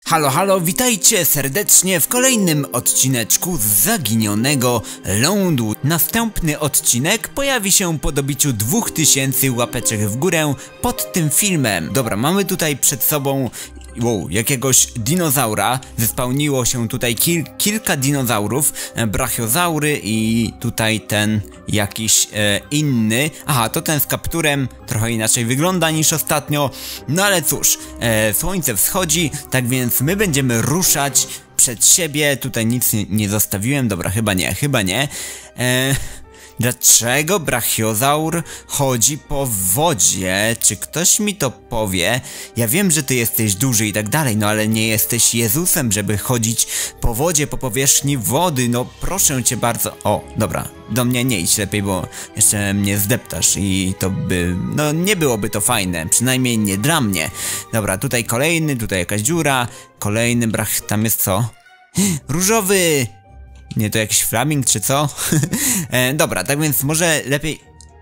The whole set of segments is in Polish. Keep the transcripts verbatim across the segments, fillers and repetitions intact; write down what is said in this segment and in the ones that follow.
Halo, halo, witajcie serdecznie w kolejnym odcineczku z zaginionego lądu. Następny odcinek pojawi się po dobiciu dwóch tysięcy łapeczek w górę pod tym filmem. Dobra, mamy tutaj przed sobą wow, jakiegoś dinozaura. Zespałniło się tutaj kil kilka dinozaurów, e, brachiozaury i tutaj ten jakiś e, inny. Aha, to ten z kapturem, trochę inaczej wygląda niż ostatnio. No ale cóż, e, słońce wschodzi, tak więc my będziemy ruszać przed siebie. Tutaj nic nie, nie zostawiłem, dobra, chyba nie, chyba nie. E, Dlaczego brachiozaur chodzi po wodzie? Czy ktoś mi to powie? Ja wiem, że ty jesteś duży i tak dalej, no ale nie jesteś Jezusem, żeby chodzić po wodzie, po powierzchni wody. No proszę cię bardzo. O, dobra, do mnie nie idź lepiej, bo jeszcze mnie zdeptasz i to by... no nie byłoby to fajne, przynajmniej nie dla mnie. Dobra, tutaj kolejny, tutaj jakaś dziura, kolejny brach... tam jest co? Różowy! Nie, to jakiś flaming czy co? e, dobra, tak więc może lepiej...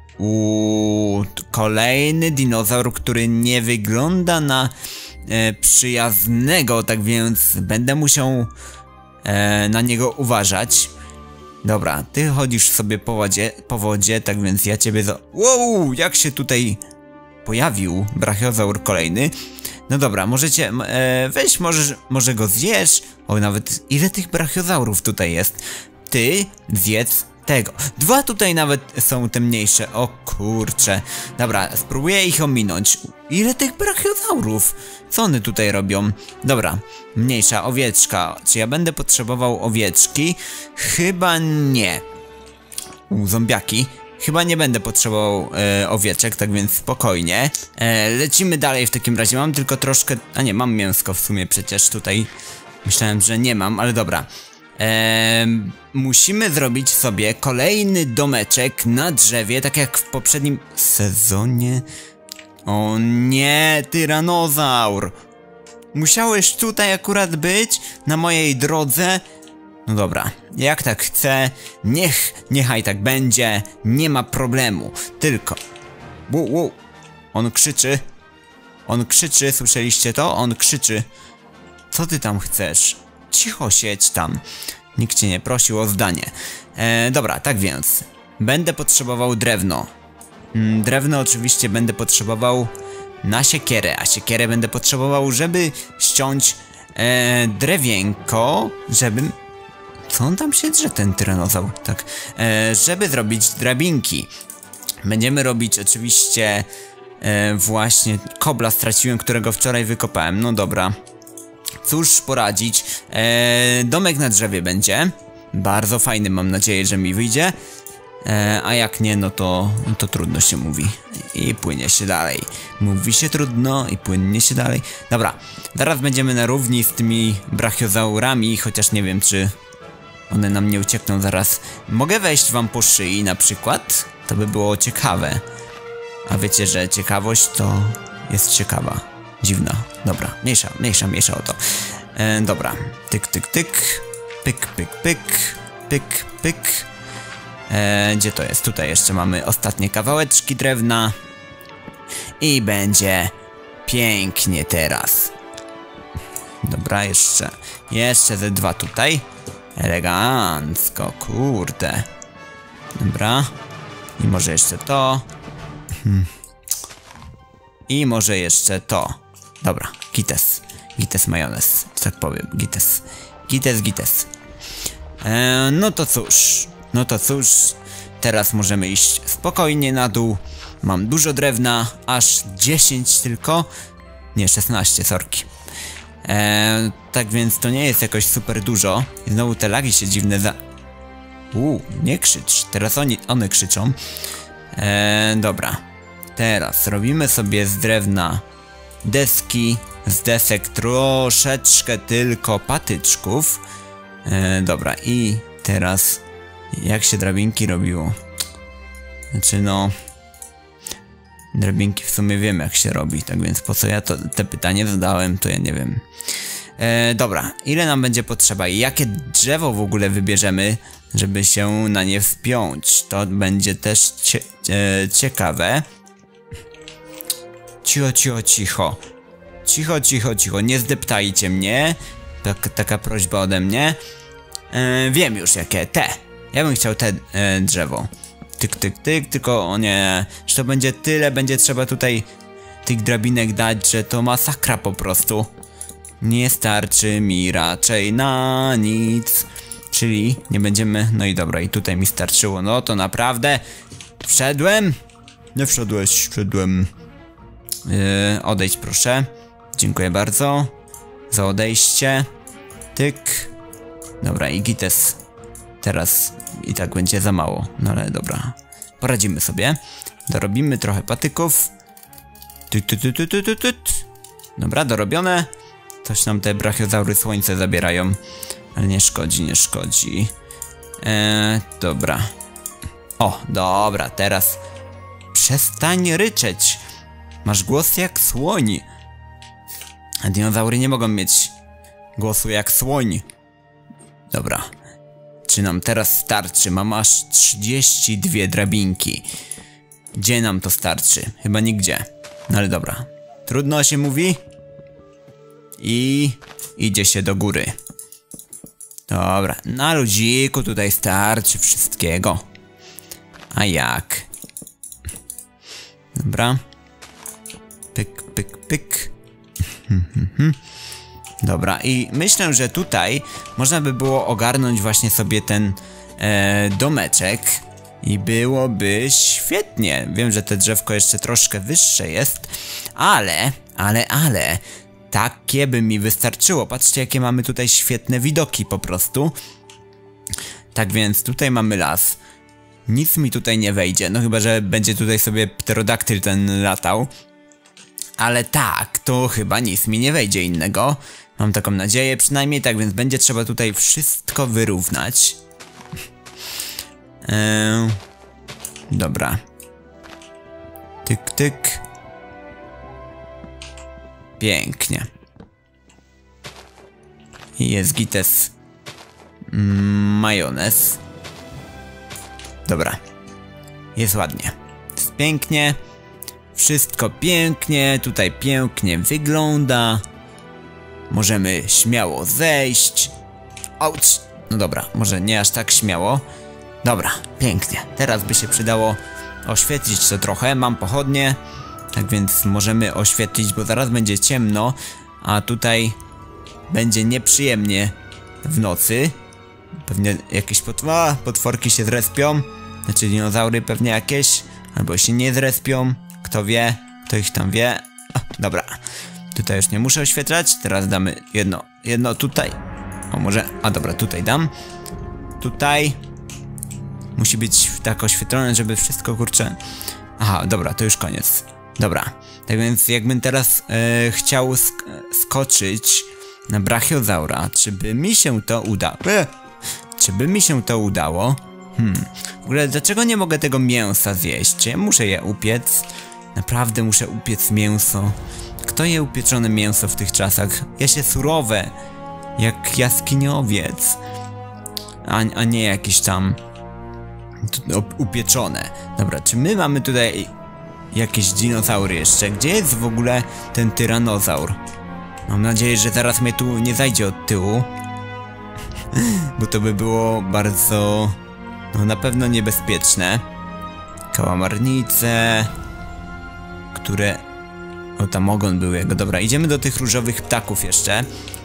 Uuu, kolejny dinozaur, który nie wygląda na e, przyjaznego, tak więc będę musiał e, na niego uważać. Dobra, ty chodzisz sobie po wodzie, po wodzie, tak więc ja ciebie za... Wow, jak się tutaj pojawił brachiozaur kolejny. No dobra, możecie, e, weź, może, może go zjesz. O, nawet ile tych brachiozaurów tutaj jest. Ty zjedz tego. Dwa tutaj nawet są te mniejsze. O kurcze. Dobra, spróbuję ich ominąć. Ile tych brachiozaurów? Co one tutaj robią? Dobra, mniejsza owieczka. Czy ja będę potrzebował owieczki? Chyba nie. U, zombiaki. Chyba nie będę potrzebował e, owieczek, tak więc spokojnie. E, lecimy dalej w takim razie. Mam tylko troszkę... A nie, mam mięsko w sumie przecież tutaj. Myślałem, że nie mam, ale dobra. E, musimy zrobić sobie kolejny domeczek na drzewie, tak jak w poprzednim sezonie. O nie, tyranozaur. Musiałeś tutaj akurat być, na mojej drodze. No dobra, jak tak chcę, niech, niechaj tak będzie, nie ma problemu, tylko... Wow, wow, on krzyczy, on krzyczy, słyszeliście to? On krzyczy. Co ty tam chcesz? Cicho siedź tam, nikt cię nie prosił o zdanie. E, dobra, tak więc, będę potrzebował drewno. Mm, drewno oczywiście będę potrzebował na siekierę, a siekierę będę potrzebował, żeby ściąć e, drewienko, żebym... Co on tam się drze, ten tyranozaur? Tak, e, żeby zrobić drabinki. Będziemy robić oczywiście e, właśnie kobla straciłem, którego wczoraj wykopałem. No dobra. Cóż poradzić. E, domek na drzewie będzie. Bardzo fajny, mam nadzieję, że mi wyjdzie. E, a jak nie, no to, no to trudno się mówi. I płynie się dalej. Mówi się trudno i płynie się dalej. Dobra, teraz będziemy na równi z tymi brachiozaurami, chociaż nie wiem, czy... one nam nie uciekną zaraz. Mogę wejść wam po szyi na przykład? To by było ciekawe. A wiecie, że ciekawość to jest ciekawa. Dziwna. Dobra, mniejsza, mniejsza, mniejsza o to. E, dobra. Tyk, tyk, tyk. Pyk, pyk, pyk. Pyk, pyk. E, gdzie to jest? Tutaj jeszcze mamy ostatnie kawałeczki drewna. I będzie pięknie teraz. Dobra, jeszcze. Jeszcze ze dwa tutaj. Elegancko, kurde. Dobra. I może jeszcze to. Hmm. I może jeszcze to. Dobra, gites. Gites majonez, tak powiem. Gites. Gites, gites. Eee, no to cóż. No to cóż. Teraz możemy iść spokojnie na dół. Mam dużo drewna. Aż dziesięć tylko. Nie, szesnaście, sorki. Eee, tak więc to nie jest jakoś super dużo. I znowu te lagi się dziwne za... Uuu, nie krzycz. Teraz oni, one krzyczą. Eee, dobra. Teraz robimy sobie z drewna deski. Z desek troszeczkę tylko patyczków. Eee, dobra, i teraz... Jak się drabinki robiło? Znaczy no... Drabinki w sumie wiem, jak się robi, tak więc po co ja to, te pytanie zadałem, to ja nie wiem. E, dobra, ile nam będzie potrzeba i jakie drzewo w ogóle wybierzemy, żeby się na nie wpiąć? To będzie też cie, e, ciekawe. Cicho, cicho, cicho. Cicho, cicho, cicho, nie zdeptajcie mnie. Tak, taka prośba ode mnie. E, wiem już jakie, te. Ja bym chciał te e, drzewo. Tyk, tyk, tyk, tylko o nie. Że to będzie tyle, będzie trzeba tutaj tych drabinek dać, że to masakra po prostu. Nie starczy mi raczej na nic. Czyli nie będziemy... No i dobra, i tutaj mi starczyło. No to naprawdę... Wszedłem? Nie wszedłeś, wszedłem. Yy, odejdź proszę. Dziękuję bardzo za odejście. Tyk. Dobra, i gites. Teraz i tak będzie za mało. No ale dobra. Poradzimy sobie. Dorobimy trochę patyków. Tyt, tyt, tyt, tyt, tyt, tyt. Dobra, dorobione. Coś nam te brachiozaury słońce zabierają. Ale nie szkodzi, nie szkodzi. Eee, dobra. O, dobra, teraz przestań ryczeć. Masz głos jak słoń. A dinozaury nie mogą mieć głosu jak słoń. Dobra. Czy nam teraz starczy? Mam aż trzydzieści dwie drabinki. Gdzie nam to starczy? Chyba nigdzie. No ale dobra. Trudno się mówi. I idzie się do góry. Dobra, na ludziku tutaj starczy wszystkiego. A jak? Dobra. Pyk, pyk, pyk. Dobra, i myślę, że tutaj można by było ogarnąć właśnie sobie ten e, domeczek. I byłoby świetnie. Wiem, że te drzewko jeszcze troszkę wyższe jest. Ale, ale, ale... Takie by mi wystarczyło. Patrzcie, jakie mamy tutaj świetne widoki po prostu. Tak więc tutaj mamy las. Nic mi tutaj nie wejdzie. No chyba, że będzie tutaj sobie pterodaktyl ten latał. Ale tak, to chyba nic mi nie wejdzie innego. Mam taką nadzieję przynajmniej. Tak więc będzie trzeba tutaj wszystko wyrównać. Eee, dobra. Tyk, tyk. Pięknie. I jest gites. Mm, majonez. Dobra. Jest ładnie. Jest pięknie. Wszystko pięknie. Tutaj pięknie wygląda. Możemy śmiało zejść. Auć. No dobra, może nie aż tak śmiało. Dobra, pięknie. Teraz by się przydało oświetlić to trochę. Mam pochodnie. Tak więc możemy oświetlić, bo zaraz będzie ciemno, a tutaj będzie nieprzyjemnie w nocy. Pewnie jakieś potwa, potworki się zrespią, znaczy dinozaury pewnie jakieś, albo się nie zrespią, kto wie, kto ich tam wie. O, dobra, tutaj już nie muszę oświetlać, teraz damy jedno, jedno tutaj. O może, a dobra, tutaj dam. Tutaj musi być tak oświetlone, żeby wszystko kurczę... Aha, dobra, to już koniec. Dobra, tak więc jakbym teraz e, chciał sk skoczyć na brachiozaura, czy by mi się to udało? E, czy by mi się to udało? Hmm, w ogóle dlaczego nie mogę tego mięsa zjeść? Czy ja muszę je upiec? Naprawdę muszę upiec mięso. Kto je upieczone mięso w tych czasach? Ja się surowe, jak jaskiniowiec, a, a nie jakieś tam upieczone. Dobra, czy my mamy tutaj... jakieś dinozaury jeszcze. Gdzie jest w ogóle ten tyranozaur? Mam nadzieję, że zaraz mnie tu nie zajdzie od tyłu. Bo to by było bardzo... no na pewno niebezpieczne. Kałamarnice... które... o tam ogon był jego. Dobra, idziemy do tych różowych ptaków jeszcze.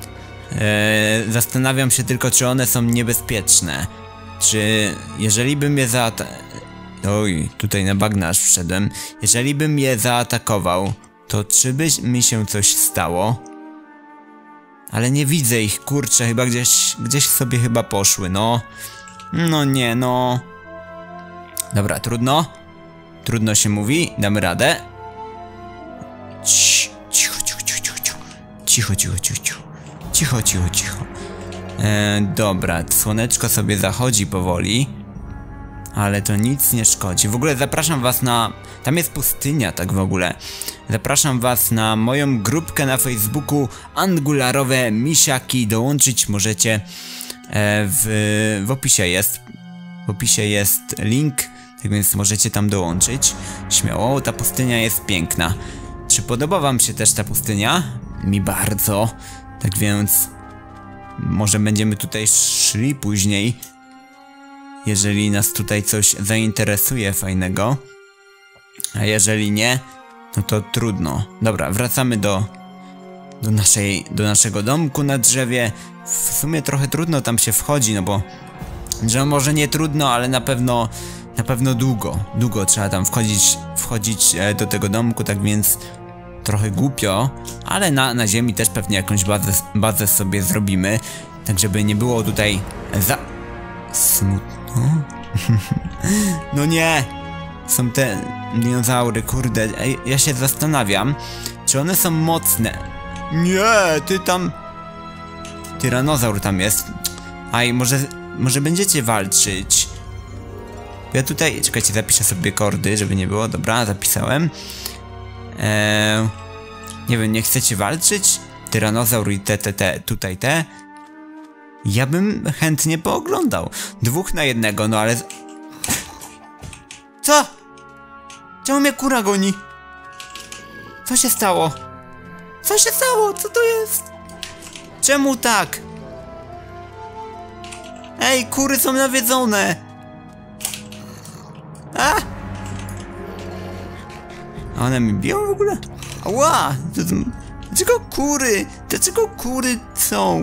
Eee, zastanawiam się tylko, czy one są niebezpieczne. Czy... jeżeli bym je za... Oj, tutaj na bagna aż wszedłem. Jeżeli bym je zaatakował, to czy by mi się coś stało? Ale nie widzę ich, kurczę, chyba gdzieś, gdzieś sobie chyba poszły, no. No nie, no. Dobra, trudno. Trudno się mówi, damy radę. Cicho, cicho, cicho, cicho, cicho. Cicho, cicho, cicho, cicho. Cicho, cicho, cicho. E, dobra, słoneczko sobie zachodzi powoli. Ale to nic nie szkodzi. W ogóle zapraszam was na... tam jest pustynia, tak w ogóle. Zapraszam was na moją grupkę na Facebooku Angularowe Misiaki. Dołączyć możecie e, w, w opisie jest. W opisie jest link, tak więc możecie tam dołączyć. Śmiało, ta pustynia jest piękna. Czy podoba wam się też ta pustynia? mi bardzo. Tak więc może będziemy tutaj szli później, jeżeli nas tutaj coś zainteresuje fajnego. A jeżeli nie, no to trudno. Dobra, wracamy do, do, naszej, do naszego domku na drzewie. W sumie trochę trudno tam się wchodzi, no bo że może nie trudno, ale na pewno na pewno długo, długo trzeba tam wchodzić, wchodzić do tego domku, tak więc trochę głupio, ale na, na ziemi też pewnie jakąś bazę, bazę sobie zrobimy, tak żeby nie było tutaj za... smutno. No nie! Są te dinozaury, kurde, Ej, ja się zastanawiam, czy one są mocne. Nie, ty tam... Tyranozaur tam jest. Aj, może, może będziecie walczyć. Ja tutaj, czekajcie, zapiszę sobie kordy, żeby nie było, dobra, zapisałem. Eee, nie wiem, nie chcecie walczyć? Tyranozaur i te, te, te, tutaj te. Ja bym chętnie pooglądał. Dwóch na jednego, no ale... Co? Czemu mnie kura goni? Co się stało? Co się stało? Co to jest? Czemu tak? Ej, kury są nawiedzone! A! A one mi biją w ogóle? Ała! Dlaczego kury? Dlaczego kury są?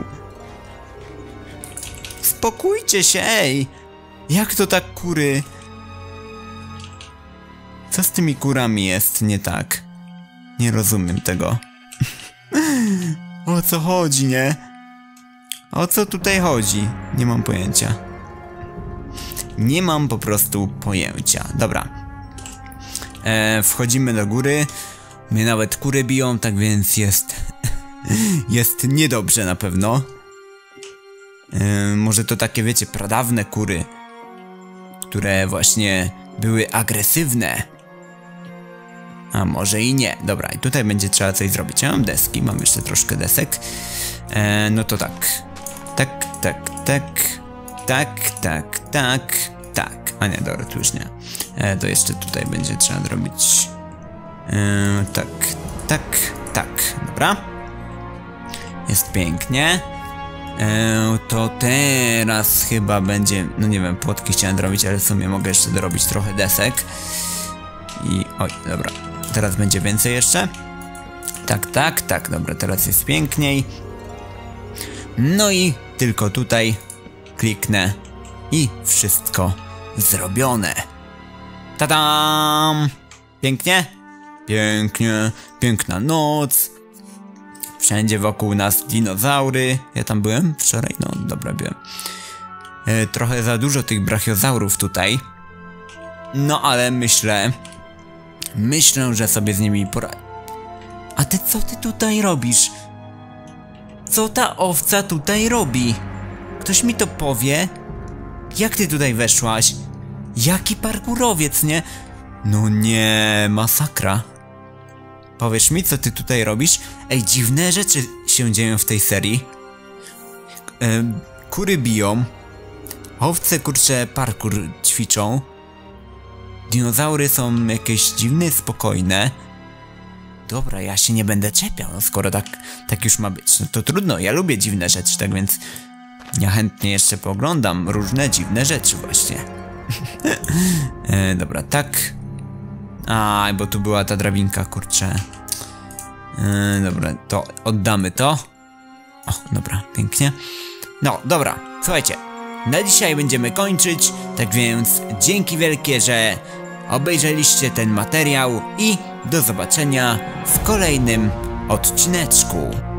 Spokójcie się, ej! Jak to tak kury? Co z tymi kurami jest nie tak? Nie rozumiem tego. O co chodzi, nie? O co tutaj chodzi? Nie mam pojęcia. Nie mam po prostu pojęcia. Dobra. E, wchodzimy do góry. Mnie nawet kury biją, tak więc jest... jest niedobrze na pewno. E, może to takie, wiecie, pradawne kury, które właśnie były agresywne. A może i nie. Dobra, i tutaj będzie trzeba coś zrobić. Ja mam deski, mam jeszcze troszkę desek. E, no to tak. Tak, tak, tak. Tak, tak, tak, tak. A nie, dobra, tu już nie. E, to jeszcze tutaj będzie trzeba zrobić. E, tak, tak, tak. Dobra. Jest pięknie. E, to teraz chyba będzie... No nie wiem, płotki chciałem zrobić, ale w sumie mogę jeszcze dorobić trochę desek. I... oj, dobra. Teraz będzie więcej jeszcze. Tak, tak, tak. Dobra, teraz jest piękniej. No i tylko tutaj kliknę i wszystko zrobione. Tadam! Pięknie? Pięknie. Piękna noc. Wszędzie wokół nas dinozaury. Ja tam byłem wczoraj? No dobra, byłem. E, trochę za dużo tych brachiozaurów tutaj. No ale myślę... Myślę, że sobie z nimi poradzę. A ty co ty tutaj robisz? Co ta owca tutaj robi? Ktoś mi to powie? Jak ty tutaj weszłaś? Jaki parkurowiec, nie? No nie, masakra. Powiesz mi, co ty tutaj robisz? Ej, dziwne rzeczy się dzieją w tej serii. E, kury biją. Owce, kurcze, parkour ćwiczą. Dinozaury są jakieś dziwne, spokojne. Dobra, ja się nie będę czepiał, no skoro tak, tak już ma być. No to trudno, ja lubię dziwne rzeczy, tak więc ja chętnie jeszcze pooglądam różne dziwne rzeczy właśnie. e, dobra, tak. A, bo tu była ta drabinka, kurczę. E, dobra, to oddamy to. O, dobra, pięknie. No, dobra, słuchajcie. Na dzisiaj będziemy kończyć, tak więc dzięki wielkie, że obejrzeliście ten materiał i do zobaczenia w kolejnym odcineczku.